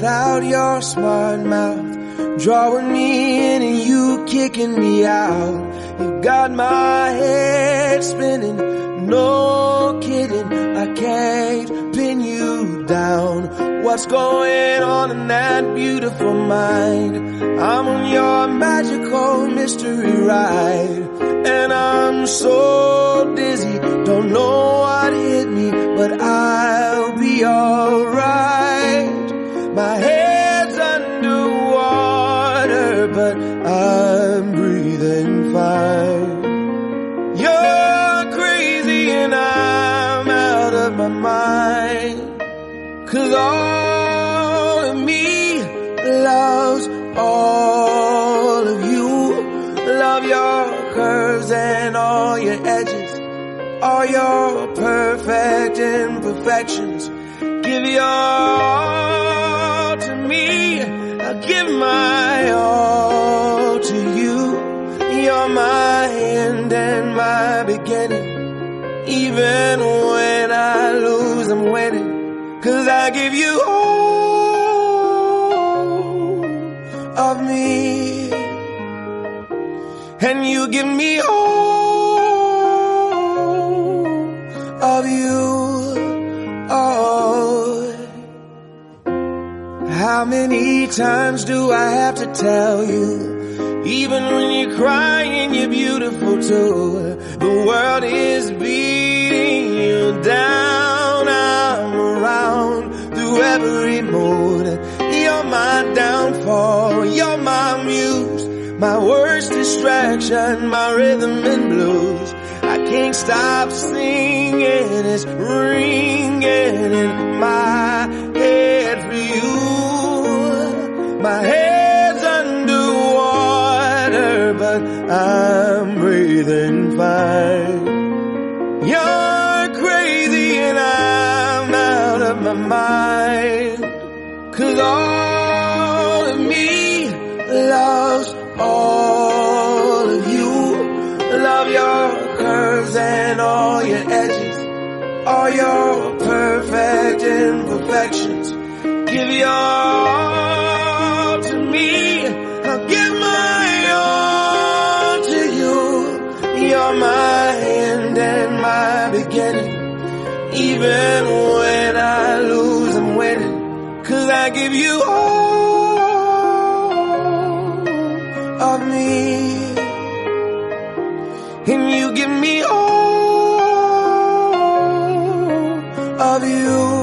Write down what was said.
without your smart mouth, drawing me in and you kicking me out. You got my head spinning, no kidding, I can't pin you down. What's going on in that beautiful mind? I'm on your magical mystery ride, and I'm so dizzy, don't know what hit me, but I'll be alright. My head's underwater, but I'm breathing fine. You're crazy and I'm out of my mind, 'cause all of me loves all of you. Love your curves and all your edges, all your perfect imperfections. Give your all to me, I'll give my all to you. You're my end and my beginning. Even when I lose, I'm winning, 'cause I give you all of me, and you give me all of you. Oh, how many times do I have to tell you? Even when you're crying, you're beautiful too. The world is beating you down. I'm around through every mood. You're my downfall, you're my muse, my worst distraction, my rhythm and blues. I can't stop singing, it's ringing in my head for you. My head's underwater, but I'm breathing fine. You're crazy and I'm out of my mind, 'cause all of me loves all of you. Love your curves and all your edges, all your perfect imperfections. Give your all to me, I'll give my all to you. You're my end and my beginning. Even when I lose, I'm winning, 'cause I give you all of me, and you give me all of you.